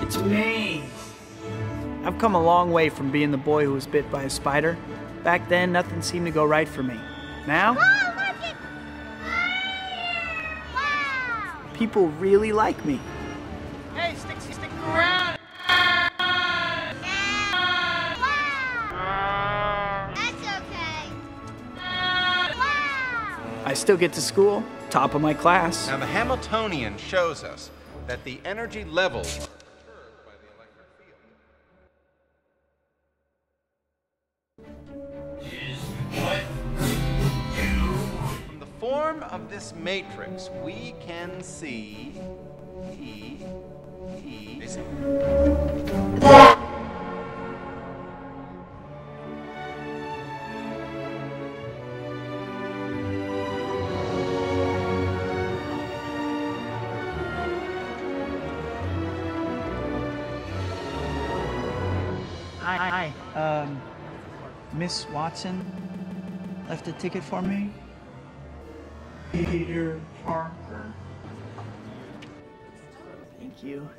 It's me. I've come a long way from being the boy who was bit by a spider. Back then, nothing seemed to go right for me. Now, people really like me. Hey, stick around. That's okay. I still get to school, top of my class. Now, the Hamiltonian shows us that the energy levels are perturbed by the electric field. From the form of this matrix, we can see Hi. Miss Watson left a ticket for me. Peter Parker. Thank you.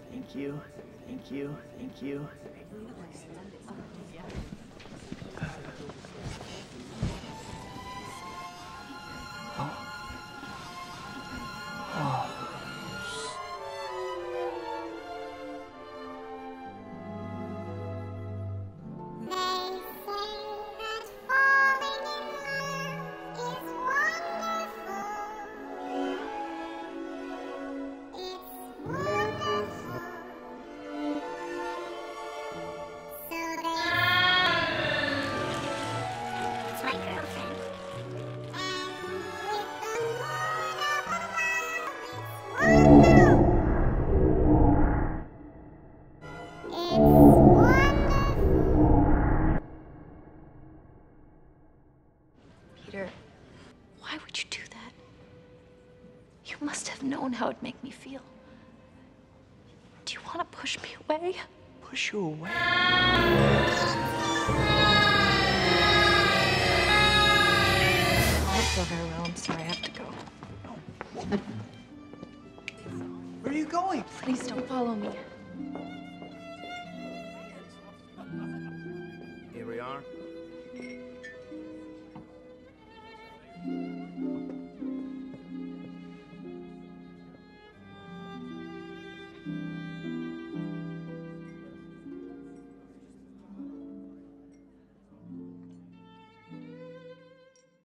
Peter, why would you do that? You must have known how it'd make me feel. Do you want to push me away? Push you away? I don't feel very well. I'm sorry. I have to go. Where are you going? Please don't follow me.